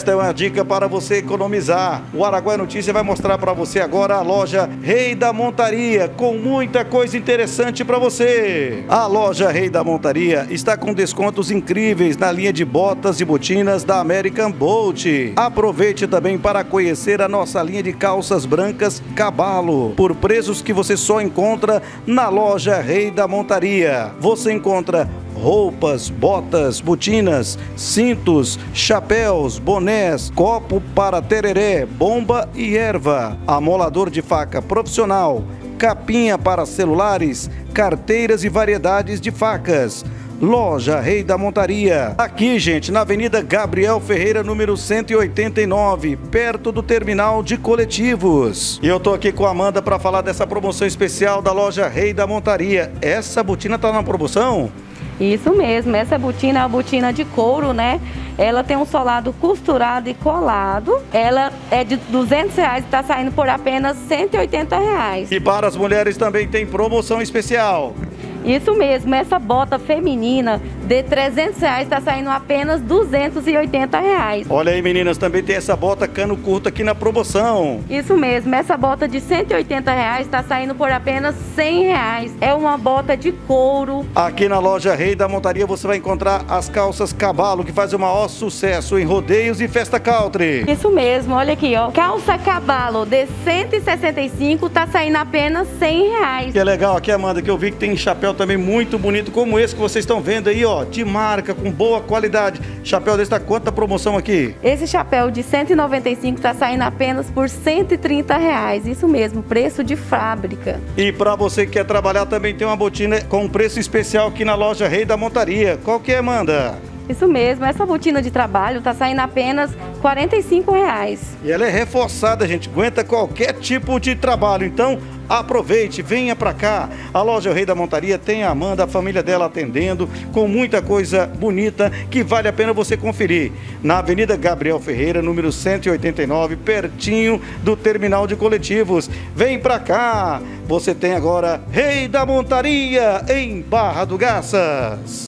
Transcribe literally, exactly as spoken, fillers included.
Esta é uma dica para você economizar. O Araguaia Notícia vai mostrar para você agora a loja Rei da Montaria, com muita coisa interessante para você. A loja Rei da Montaria está com descontos incríveis na linha de botas e botinas da American Bolt. Aproveite também para conhecer a nossa linha de calças brancas Caballo, por preços que você só encontra na loja Rei da Montaria. Você encontra roupas, botas, botinas, cintos, chapéus, bonés, copo para tereré, bomba e erva, amolador de faca profissional, capinha para celulares, carteiras e variedades de facas. Loja Rei da Montaria. Aqui, gente, na Avenida Gabriel Ferreira, número cento e oitenta e nove, perto do terminal de coletivos. E eu tô aqui com a Amanda para falar dessa promoção especial da loja Rei da Montaria. Essa botina tá na promoção? Isso mesmo, essa botina é uma botina de couro, né? Ela tem um solado costurado e colado. Ela é de duzentos reais e está saindo por apenas cento e oitenta reais. E para as mulheres também tem promoção especial. Isso mesmo, essa bota feminina de trezentos reais está saindo apenas duzentos e oitenta reais. Olha aí, meninas, também tem essa bota cano curto aqui na promoção. Isso mesmo, essa bota de cento e oitenta reais está saindo por apenas cem reais. É uma bota de couro. Aqui na loja Rei da Montaria você vai encontrar as calças Caballo, que fazem o maior sucesso em rodeios e festa country. Isso mesmo, olha aqui, ó. Calça Caballo de cento e sessenta e cinco está saindo apenas cem reais. Que é legal aqui, Amanda, que eu vi que tem chapéu também muito bonito, como esse que vocês estão vendo aí, ó, de marca, com boa qualidade. Chapéu desse tá quanto a promoção aqui? Esse chapéu de cento e noventa e cinco tá saindo apenas por cento e trinta reais, isso mesmo, preço de fábrica. E para você que quer trabalhar, também tem uma botina com preço especial aqui na loja Rei da Montaria. Qual que é, Amanda? Isso mesmo, essa botina de trabalho tá saindo apenas quarenta e cinco reais. E ela é reforçada, gente, aguenta qualquer tipo de trabalho, então aproveite, venha pra cá. A loja Rei da Montaria tem a Amanda, a família dela atendendo, com muita coisa bonita que vale a pena você conferir. Na Avenida Gabriel Ferreira, número cento e oitenta e nove, pertinho do terminal de coletivos. Vem pra cá! Você tem agora Rei da Montaria em Barra do Garças.